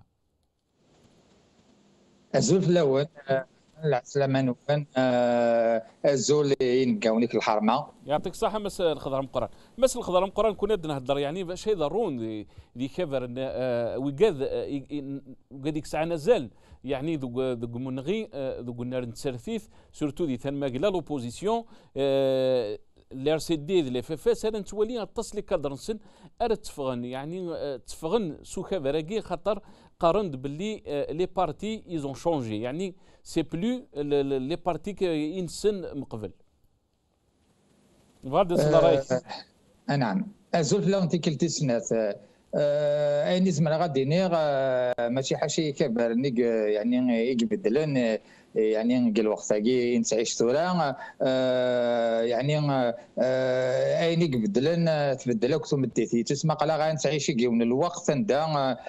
الزول في الاول العسلامة نوفن الزول ينقاونيك الحرمة يعطيك الصحة مس الخضر مقران مس الخضر مقران كنا نهضر يعني باش يضرون دي كافر وقاد وقاديك ساعة نزال يعني دوك منغي دوك النار نتسرثيث سورتو دي ثان ماكلا لوبوزيسيون الار سي دي لي فاس هذا نتولي التصل كادرنسن ارا تفغن يعني تفغن سوكا فراكي خاطر قارند باللي لي بارتي ايزون شونجي يعني سي بلو لي بارتي كي انسن مقبل غادي تصل رايك نعم ازول فلا انت كلتي سنات اي زعما غادي نير ماشي حاشي كبر نيك يعني يقبدلن يعني قال وقتاكي نتعيش ثورة يعني اين يقبدلن تبدل كتم التيتي تسمى قلا غنتعيش من الوقت ندا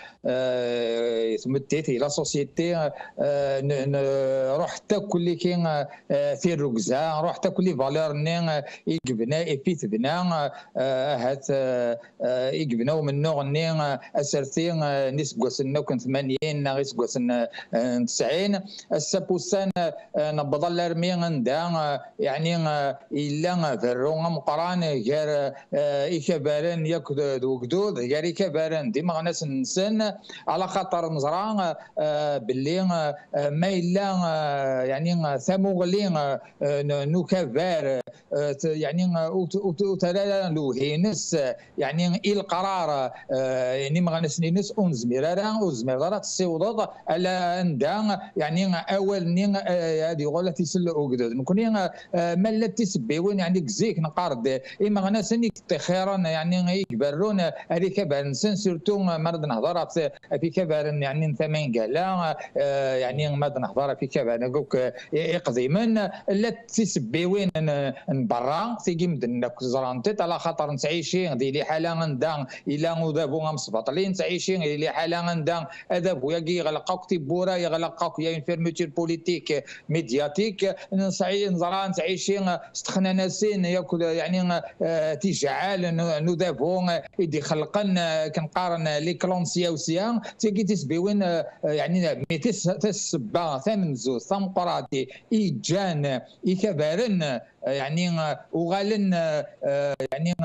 ثم التيتي لا سوسيتي روح حتى كل كاين في الركزه روح حتى كل فالور ني يقبنا ايبيت بنا هات يقبنا ومن نوع ني اسرتي نسقسنا كنت 80 نسقسنا 90 السبوس نبض الارمي ندا يعني الا فرون مقران غير ايكبارن ياك دوكدود غير ايكبارن ديما غناس نسن على خاطر نزرع باللي ما الا يعني ثموغلي نكبار يعني وتلا لوهينس يعني القرار يعني ما غناس نينس اونزميرارا تصيوض على ندا يعني اول هذه غولا تيسل وقدود نكون مالا تيسبيون يعني كزيك نقارد اما غناسني خيرا يعني يكبرون هذيك بانسان سورتو مرض نهضر في كبار يعني ثمن قالا يعني مرض نهضر في كبار نقولك يقديما لا تيسبيون برا تيجي مدن زرانتي على خاطر نتعيشي دي لي حاله غندا الا مذابو غمصبطلين تعيشي لي حاله غندا هذا بويا يغلقوك تيبورا يغلقوك يا فيرميتير بوليتيك ميدياتيك نزران تعيشين استخنا ناسين ياكل يعني تيجعال نذابهم يدي خلقن كنقارن لي كلون سياسيا تيجي تسبيوين يعني تسبا ثمن زوز ثم قراتي ايجان يكبرن يعني وغالن يعني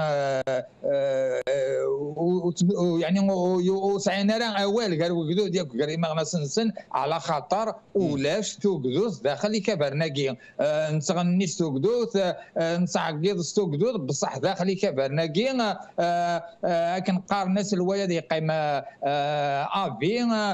يعني وسعينا راه اول قال وقدو ديالك قال ما غنسنسن على خاطر ولاش توقدوث داخل كبرناكي نتغنيش توقدوث نتعقيد ستوقدوث بصح داخل كبرناكي كان قارنس الولد يقيم افي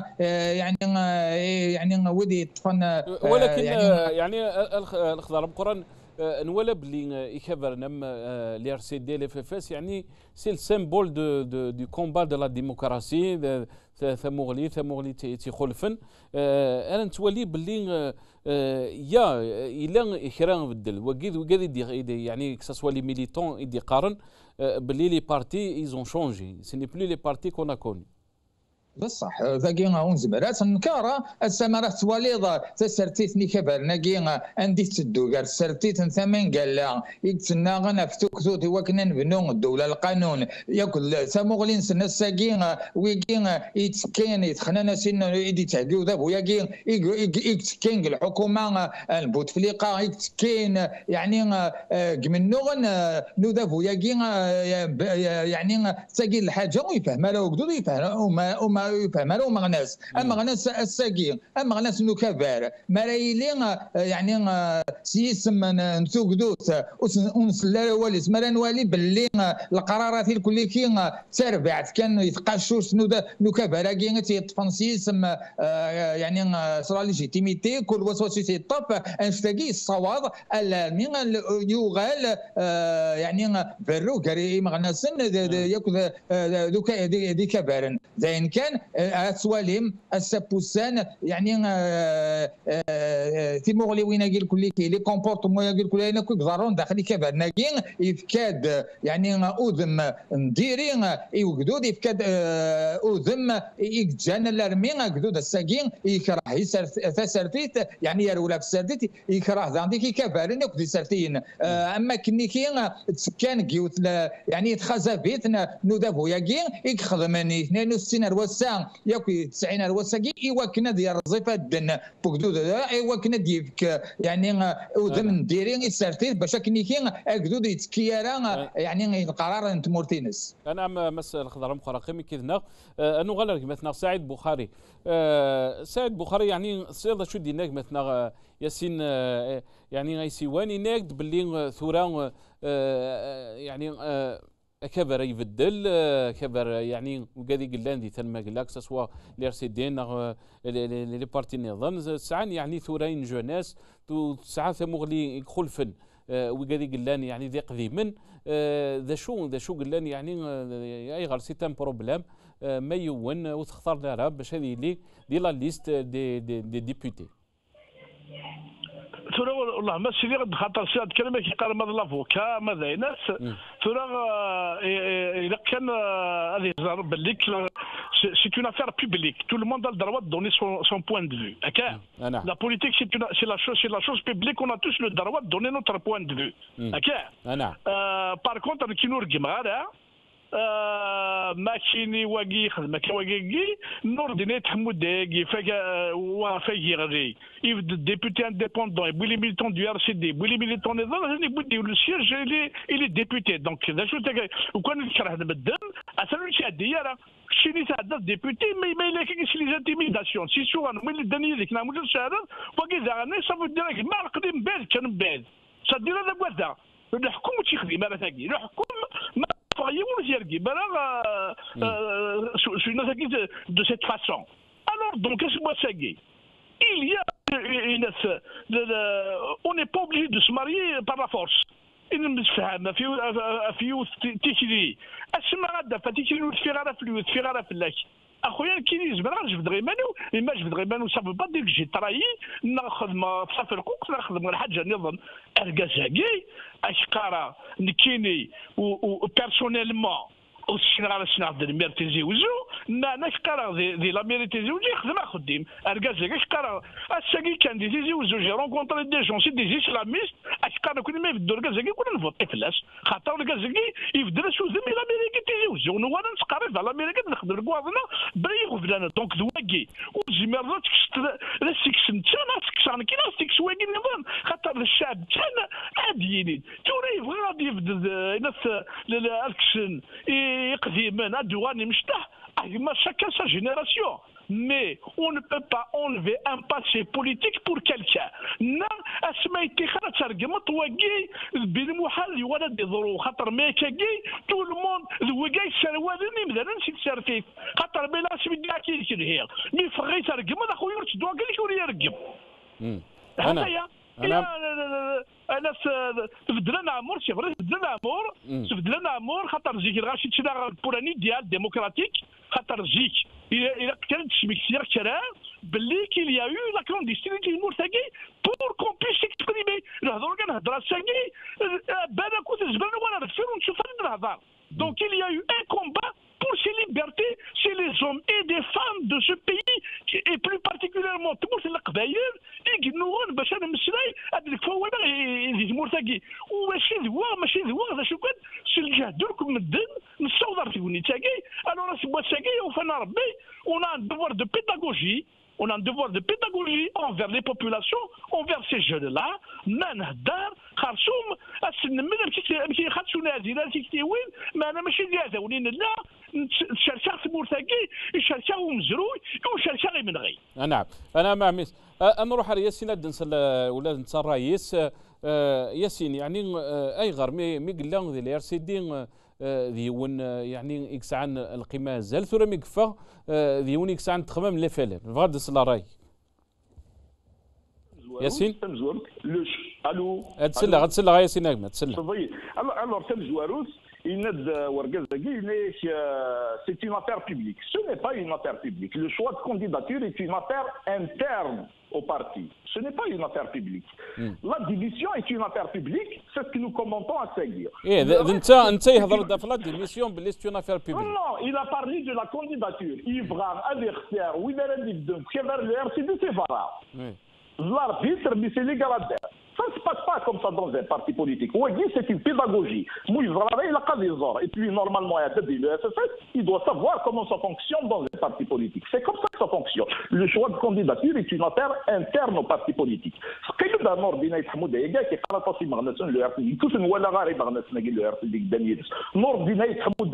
يعني ودي طفن ولكن يعني الخضر بقران نولى بلي يكبر نم لي ار سي دي اف اف اس يعني سي السيمبول دو كومبا دو لا ديموكراسي ثمغلي تيخلفن انا نتولي باللي يا الا كرا بدل وكيد يعني كساسوا لي ميليتون يدي قارن باللي لي بارتي ايزون شونجي سي ني بلو لي بارتي كون ا كوني بصح ذاكي غاون زمرات نكارا السمرة تواليض تسرتيتني كبرناكي عندي تدو قال سرتيت ثمن قال لا يتسنى غنا فتوكتوتي وكنا نبنو الدولة القانون ياكل ساموغلين سنة الساكين ويكين يتسكين يتخنانا سن يدي تهديو ذاب وياكين يتسكين الحكومة البوتفليقة يتسكين يعني قمنوغن نوذاب وياكين يعني تساكين الحاجة ويفهم لا وقدود يفهم يفهم له مغناس اما غناس الساقي اما غناس نكبر مرايلين يعني سيسم نتوكدوت ونسلا واليس مرا نوالي باللي القرارات الكل كي تربعت كان يتقاشوش نكبر كي تيطفن سيسم يعني صرا ليجيتيميتي كل وسوسي تيطف انشتاقي الصواب من يغال يعني برو كاري مغناس ياكل دوكا دي كبارن زين كان اسواليم السبوسان يعني تيموغلي وين يقول كل كي لي كومبورتمون يقول كل انا كي ضرون داخلي كبر ناكين يفكاد يعني اوذم نديري يوجدود يفكاد اوذم يجانا الارمي قدود الساكين يكره سرتيت يعني يا ولا سرتيت يكره ذانديك كبارين يقدي سرتين اما كني كي تسكان كيوت يعني يتخزى بيتنا نذهبوا ياكين يخدمني 62 الوسا ياكي 90 الوساكي ايوا كنا ديال الرزيفه الدن بوكدود ايوا كنا ديك يعني وذم ديرين يسرتيت باش كنيكي اكدود يتكيرا يعني القرار انت مورتينس انا مس الخضر مخرقمي كذنا انه غلر مثلا سعيد بخاري سعيد بخاري يعني صيدا شو ديناك مثلا ياسين يعني غيسيواني ناقد باللي ثورا يعني كبر يبدل كبر يعني وقادي قلان دي تنما قلاك سواء لي ار سي دي لي بارتي نظام ساعات يعني ثورين جوناس ساعات مغلي خلفن وقادي قلان يعني ذي قديما ذا شو قلان يعني اي غير سي تان بروبليم ما يون وتختار لها باش هذه اللي دي لا ليست دي ديبوتي ثورة والله ما سيدي غد خاطر سيد كلمه كيقال ماذا لافوكا ماذا ناس ثورة اذا كان هذه باللي سي اون افير بوبليك تو لو موند a le droit de donner son point de vue. La politique c'est la chose publique, on a tous le droit de donner notre point de vue. Par contre كي نرجم هذا ماكيني واقي خدمه كواقي نورديني تحمود داكي وفاكي غادي يفد ديبوتي انديبوندون يبوي لي ميليتون دو ار سي دي يبوي لي ميليتون نظام يبوي ديو لو سيرج الي ديبوتي دونك ذا شو وكان نكره نبدل اصلا شي عاديه راه شي تعدى ديبوتي ما الا كاين لي انتيميداسيون سي سو انا ملي داني ديك نعمل الشهاده واقي زعما صافي ديريك ما نقدر بعد كان بعد صدير هذا بوادا الحكم تيخدم هذا ثاني الحكم de cette façon. Alors, donc, qu'est-ce que c'est que il y a on n'est pas obligé de se marier par la force. نتفاهم في تيكري اسمع غدا فتيكري وتفير على فلوس تفير على فلاك اخويا كي يزبر غنجبد غير مانو ما جبد غير مانو صافي با ديك جي طراي ناخذ ما صافي القوق ناخذ الحاجه نظن اركازاكي اش قرا نكيني و بيرسونيلمون والشنغال الشنغال ديال المير تيزي وزو انا كقرا دي لا مير تيزي وزو يخدم خديم اركازا كقرا الساكي كان دي تيزي وزو جي رونكونطري دي جون سي دي اسلاميست كقرا كل ما يبدو اركازا كنا نفوتي فلاش خاطر اركازا يبدا شو زمي لا مير تيزي وزو وانا نتقرب على مير نخدم الكوازنا بريغ فلانا دونك دواكي وزمير لا سيكس نتانا سكسان كي لا سيكس واكي نظام خاطر الشعب تاعنا عاديين تورا يبغى غادي يبدا ناس الكسن قديما دواني مشتاح chacun sa génération. Mais on ne peut pas enlever un passé politique pour quelqu'un. Non, اسمعتي خلاص ترجمت وجي بالمحل يولد يضرو خاطر ما كاكي تو الموند الوجاي سروادني مثلا نسيت سارتيف خاطر بلا سميتها كي كنهير مي فغي ترجم اخويا تدوا قال لك وري يرجم. انا تبدلنا عمور سي فري تبدلنا عمور خاطر جيك الغاشي تشنا البولاني ديال ديموكراتيك خاطر جيك الى كانت سميكسير كلام باللي كيل يا يو لا كلونديستينيتي المرتقي بور كون بيس اكسبريمي نهضروا كنهضر ساكي بانا كنت زبان وانا نفسر ونشوف نهضر دونك il y a eu un combat pour ces libertés chez les hommes et des femmes de ce pays et plus particulièrement تموت القبائل يقنون باش انا مسلاي هاد الفوضى اللي مرتقي وماشي ذوا ذا شو كان سي الجهد دركم مدن نصور فيوني تاكي الو راه سبوا تاكي وفانا ربي on a un devoir de pédagogie. On a un devoir de pédagogie envers les populations, envers ces jeunes-là. ما نهدر خرصوم السنمل مشي خرصو نازله تيكتيوين ما انا ماشي ديال ولين لا نشرشخ في مرتقي يشرشخ ومزروي وشرشخ يمنغي. نعم انا مع ميس نروح على ياسين ولا نتا الرئيس ياسين يعني اي غير مي قلنا ديال الار سي دي ديون يعني إكسعان القيمة زال ثورة ميكفا ديون إكسعان تخمم لا فعلا فغاد سلا راي ياسين الو غتسلى ياسين اكمل تسلى alors Temzouarouz يند ورقزاقي c'est une affaire publique. Ce n'est pas une affaire publique. Le choix de candidature est une affaire interne au parti. Ce n'est pas une affaire publique. La division est une affaire publique, c'est ce que nous commentons à Seguir. انت يهضر في لا ديميسيون باللي سي اون افير بيبليك. Non, il a parlé de la candidature. Ivrar, adversaire, Widerendivdum, Kéver, le RCD, c'est valable. L'arbitre, mais c'est légalitaire. Ça ne se passe pas comme ça dans un parti politique. Oui, c'est une pédagogie. Et puis, normalement, le SSS, il doit savoir comment ça fonctionne dans un parti politique. C'est comme ça que ça fonctionne. Le choix de candidature est une affaire interne au parti politique. Ce que nous avons dit, c'est que le RCD, tout ce nous avons dit, le RCD, Daniel, Nordina,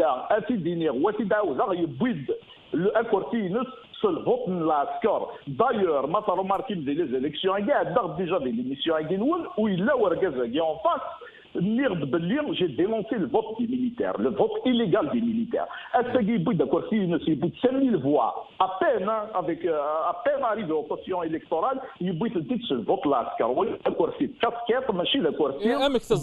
un cortine, seul vote la score. D'ailleurs, ma remarqué des élections, il y a déjà des émissions où il a en face. J'ai dénoncé le vote des militaires, le vote illégal des militaires. Est-ce qu'il y a d'accord si une 5000 voix, à peine arrivé au quotient électoral, il y a dit ce vote là, car oui, d'accord si 4 machines d'accord si.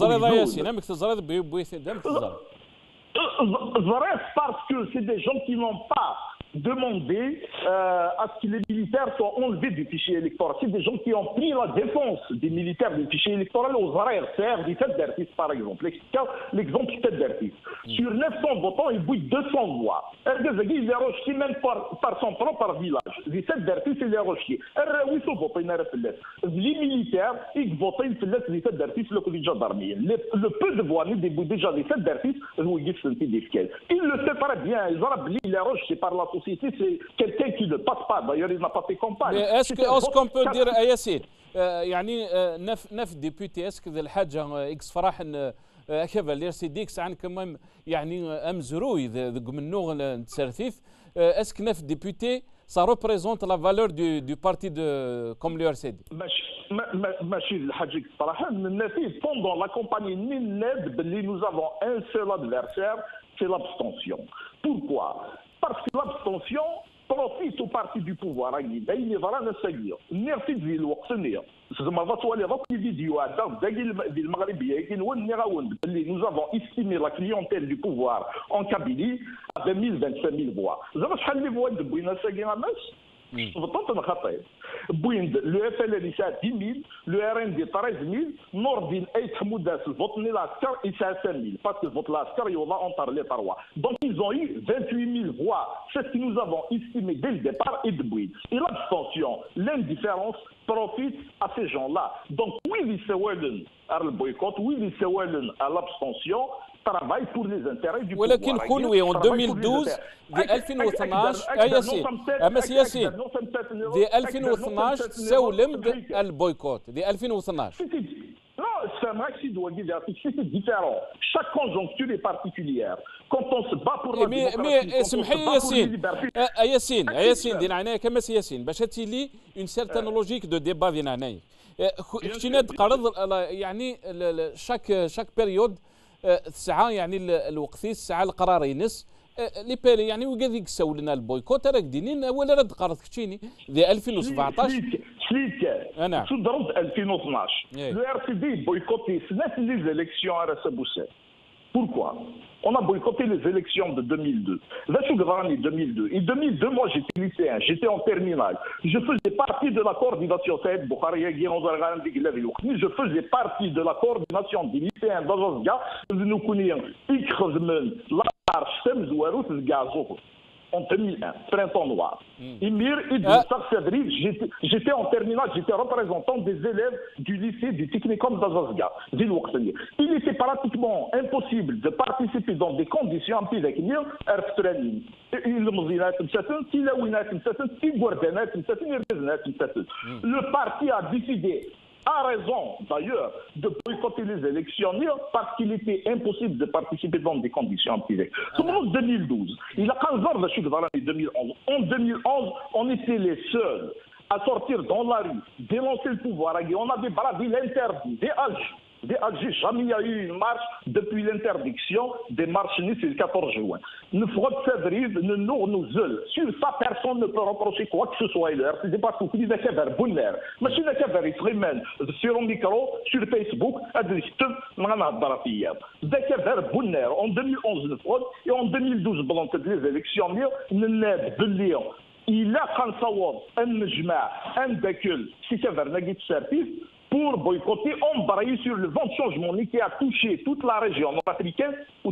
Parce que c'est des gens qui n'ont pas demandé à ce que les militaires soient enlevés du fichier électoral. C'est des gens qui ont pris la défense des militaires du fichier électoral aux arrêts RCR du tête d'artiste, par exemple. L'exemple tête d'artiste. Sur 900 votants, il bouille 200 voix. Il est rejeté même par son propre village. Du tête d'artiste, il est rejeté. Les militaires, ils votent du tête d'artiste, le collège d'armée. Le peu de voix, nous débouillent déjà des têtes d'artiste, ils le savent très bien. Il est rejeté par la société, c'est quelqu'un qui ne passe pas. D'ailleurs, il n'a pas fait campagne. Est-ce qu'on peut dire à Yassine, يعني نف ديبوتي اسك ذا الحاجه اكس فرح كيف اللي سي ديكس عن كمان يعني امزروي ذا منو تسرثيف اسك نف ديبوتي ça représente la valeur du parti comme l'URCD. ماشي الحاجه صراحه من الناس pendant la campagne nous avons un seul adversaire, c'est l'abstention. Pourquoi? Parce que l'abstention profite au parti du pouvoir. Il est vraiment nécessaire. Merci de le voir. Nous avons estimé la clientèle du pouvoir en Kabylie à 20 000, 25 000 voix. بالضبط انا خطيت بويند لو اف ال اللي يساع 10000 لو ار ان دي 13000 نور الدين ايت حموده الفوت ني العسكر يساع 5000 باسكو الفوت العسكر يوضع اونتر لي 3 دونك ils ont eu 28000 voix c'est ce que nous avons estimé dès le départ et de Bouid et l'abstention l'indifférence profite à ces gens-là donc oui ils se wellen à le boycott oui ils se wellen à l'abstention travaille pour les intérêts du pouvoir. ولكن خلوي en 2012 دي 2012 ياسين امس ياسين دي 2012 سولمد البويكوت دي 2012 Non, c'est un maxi de c'est différent. Chaque conjoncture est particulière. Quand on se bat pour la démocratie, اسمح لي ياسين ياسين دينا عنايا كما ياسين باش هاتي لي اون سيرتان لوجيك دو ديبا دينا عنايا خشينا تقرض يعني شاك بيريود الساعه يعني الوقتي الساعه القرار ينس لي بيري يعني وكذيك سولنا البويكوت راك دينين ولا رد قرض كتشيني دي 2017 نعم صدرت 2012 لو ار سي دي بويكوتي سنة لي زيليكسيون على سبوسات Pourquoi? On a boycotté les élections de 2002. 2002. En 2002, moi j'étais lycéen, j'étais en terminale. Je faisais partie de la coordination, je faisais partie de la coordination des lycéens d'Azazga. Nous connaissions la marche Semzouarou Gazouk. En 2001, printemps noir. Emir Idrissa Cédric, j'étais en terminale, j'étais représentant des élèves du lycée du Technicum d'Azazga, ville Ouaksani. Il était pratiquement impossible de participer dans des conditions empiriques, le parti a décidé, a raison d'ailleurs, de boycotter les élections parce qu'il était impossible de participer dans des conditions empiriques. En 2012, il a 15 ans de 2011. En 2011, on était les seuls à sortir dans la rue, dénoncer le pouvoir. On avait bravé l'interdit des Algériens. Jamais il y a eu une marche depuis l'interdiction des marches nice le 14 juin. Nous sur ça, personne ne peut reprocher quoi que ce soit. C'est parce que vous êtes un bonheur. Mais si vous êtes sur un micro, sur Facebook, en 2011, et en 2012, pendant les élections, il a un décul, si c'est pour boycotter, embrayer sur le vent de changement qui a touché toute la région nord-africaine, il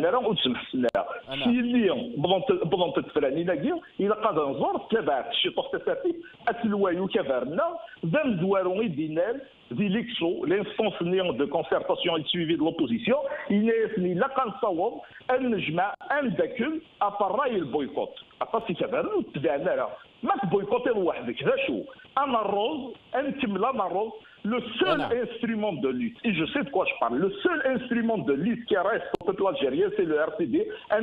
a قاد نزور تبعت شي طوح تساتي اتلوايو كفرنا ذم دوارو يدينال ذي ليكسو l'instance de concertation et de suivi de l'opposition il est لا كنصاوب ان نجمع ان داكل افراي البويكوت اطاسي كفرنا تبعنا ما تبويكوتي لوحدك ذا شو انا الروز نكمل انا الروز le seul instrument de lutte, et je sais de quoi je parle, le seul instrument de lutte qui reste au peuple algérien, c'est le RCD,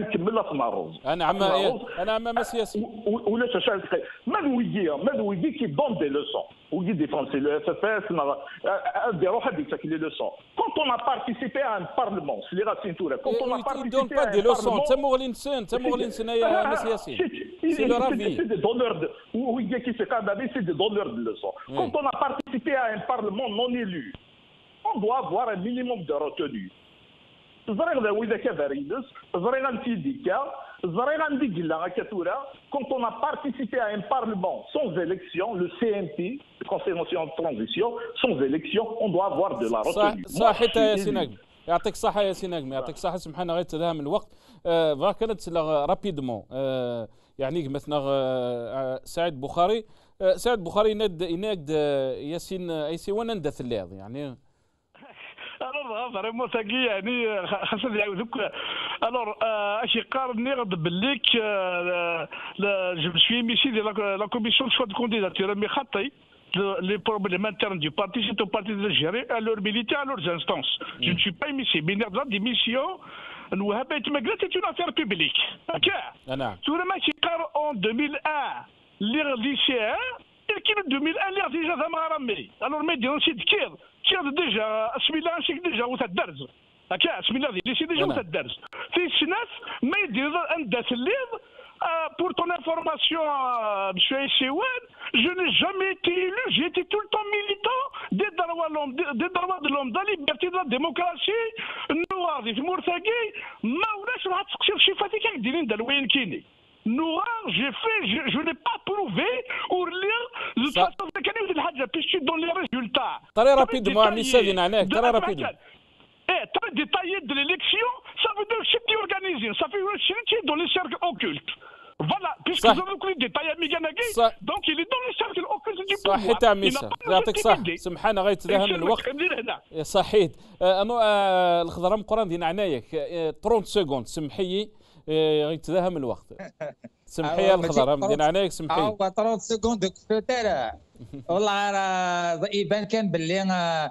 qui donne des leçons, qui défend le FFS, les leçons. Quand on a participé à un parlement, c'est quand on a participé à un parlement, c'est des donneurs de, c'est des donneurs de leçons. Quand on a participé à un parlement non élu, on doit avoir un minimum de retenue. Quand on a participé à un parlement sans élection, le CNT, le Conseil national de transition, sans élection, on doit avoir de la retenue. صحيت يا سيناغمي يعطيك الصحة يا سيناغمي يعطيك الصحة سمحنا غير تداهم الوقت كانت رابيدمون يعني مثلا سعيد بخاري يناد ياسين ايسي وانا ندث الليض يعني الوغ فريمون تاكي يعني خاصني يعاودوك الوغ اشي قارني غد بالليك جو سوي ميسي دي لا كوميسيون دو شوا دو كونديداتور مي خطي les problèmes internes du parti, c'est au parti de gérer à leurs militaires, à leurs instances. Je ne suis pas émissé. Mais des missions, nous avons c'est une affaire publique. Ok? Tout le match en 2001, les lycéens, et qui en 2001, les déjà Zamaramé. Alors, mais on s'est dit déjà, Asmila, c'est déjà où ça derze. Ok? Asmila, c'est déjà où ça derze. C'est Sinaf, mais déjà un livre. Pour ton information, M. Esséouane, je n'ai jamais été élu, j'ai été tout le temps militant des droits de l'homme, de la liberté, de la démocratie. Nous, Mourtagui, Maoulas, je vais chercher Fatika, Dinin, Dalouin Kini. noir, je n'ai pas prouvé ou lire de toute façon كان يوجد الحاجه باش دون لي ريزولتا طري رابيد مع ميسادين عناك طري رابيد très détaillé de l'élection, ça veut dire que c'est organisé, ça fait une dans les cercles occultes. Voilà, puisque nous avons beaucoup de détails à Miganagui, donc il est dans les cercles occultes du pouvoir. صحيت يا ميسا يعطيك صح سمحنا غير تداهم الوقت صحيت انا الخضرام قران دينا عنايك 30 سكوند سمحي غير تداهم الوقت سمحي يا الخضرام دينا عنايك سمحي 30 سكوند كفتر والله راه يبان كان باللي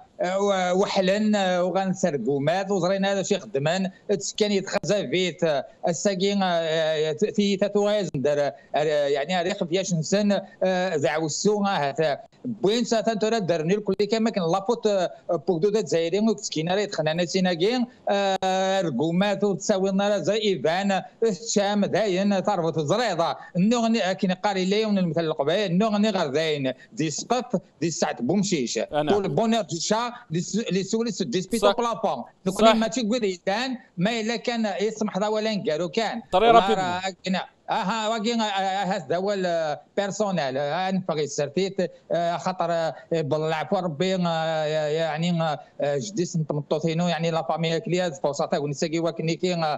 وحلن وغنسرقوا مات وزرينا هذا شي خدمان كان يتخزى فيت الساكين في تاتوايز ندير يعني ريق فياش نسن زعوسو هذا بوين ساتنتورا درني الكل كما كان لابوت بوكدو تزايرين وكتكينا راه تخنانا سيناكين رقومات وتساوي لنا زي ايفان الشام داين تعرفوا الزريضه النوغ كي قاري لي المثل القبائل النوغ غير داين دي سقط دي ساعه بومشيش طول بونير دي شا لي سوليس ديسبيتو بلابون نكون ما تيقول ما الا كان يسمح ذا ولا نقالو كان طري رابيد واكين هذا هو البيرسونيل نبغي سرتيت خاطر بالعفو ربي يعني جديس نطمطوثينو يعني لا فامي كلياز فوساتا ونساكي وكني كي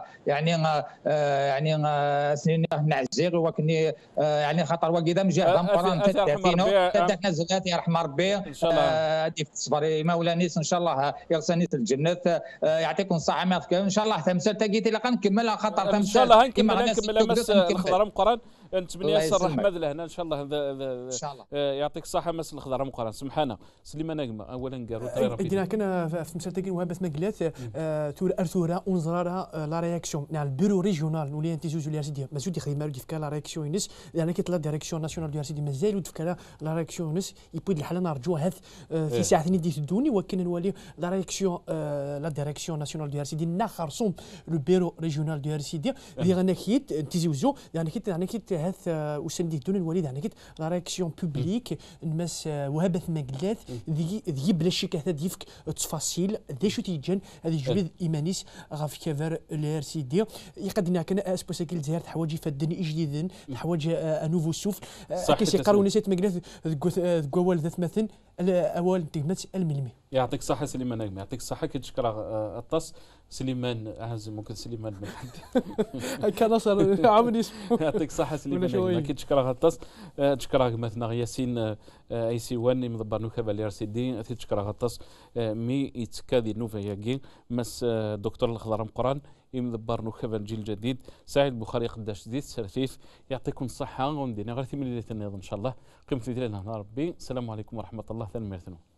يعني سنين نعزيغ وكني يعني خاطر واكيدا مجاهد مقران تدافينو تدافنا زلات يرحم ربي ان شاء الله دي تصبري مولانيس ان شاء الله يغسني الجنه يعطيكم الصحه ما ان شاء الله تمثال تاكيتي لا نكملها خاطر ان شاء الله نكمل مس الخضره مقران نتمنى ياسر الرحمد لهنا ان شاء الله ان شاء الله يعطيك الصحه مس الخضره مقران سمحنا سليمان نجمه اولا قالوا دينا كنا في مسلتين وهبه مقلات تور ارثورا ونزرارها لا رياكسيون نال البيرو ريجيونال نولي انت زوج الياسيدي مازال يخدم مالو ديفكا لا رياكسيون نس يعني كيطلع ديريكسيون ناسيونال دو الياسيدي مازال ودفكا لا رياكسيون نس يبيد الحال نرجو هذ في ساعه ندي تدوني ولكن نولي لا رياكسيون لا ديريكسيون ناسيونال دو الياسيدي نخرصوم لو بيرو ريجيونال دو الياسيدي اللي غانا كيت تيزوزو يعني كيت هذ وسندي دون الوليد يعني كيت لا رياكسيون بوبليك نمس وهبه مقلات ذي بلا شي كهذا ديفك تفاصيل ذي شو تيجن هذه جبد ايمانيس غاف كافر الار سي دي يقدنا كان اسبوساكيل زهر حوايج فدني جديدين حوايج نوفو سوف كيسي قارو نسيت مقلات كوال ذات مثل اول تهمت الملمي يعطيك الصحه سليمان نجم يعطيك الصحه كتشكر الطاس سليمان اعز ممكن سليمان بن حد كان صار عامل اسمه يعطيك الصحه سليمان نجم كتشكر الطاس تشكر مثلا ياسين اي سي واني مضبر نوكا بالير سي دي تشكر الطاس مي يتكادي نوفا ياكي مس دكتور الخضر مقران يمدبر نوكا الجيل الجديد سعيد بخاري قداش جديد سرثيف يعطيكم الصحه وندينا غير 8 ان شاء الله قيمه في ديالنا ربي السلام عليكم ورحمه الله ثاني